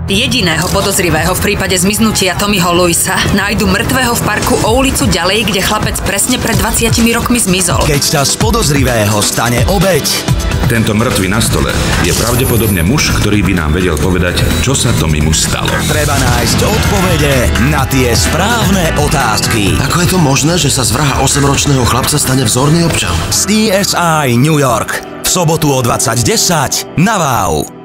Jediného podozrivého v prípade zmiznutia Tommyho Lewisa nájdu mŕtvého v parku o ulicu ďalej, kde chlapec presne pred 20 rokmi zmizol. Keď sa z podozrivého stane obeť. Tento mŕtvy na stole je pravdepodobne muž, ktorý by nám vedel povedať, čo sa Tommymu stalo. Treba nájsť odpovede na tie správne otázky. Ako je to možné, že sa z vraha 8-ročného chlapca stane vzorný občan? CSI New York. V sobotu o 20:10 na Wow.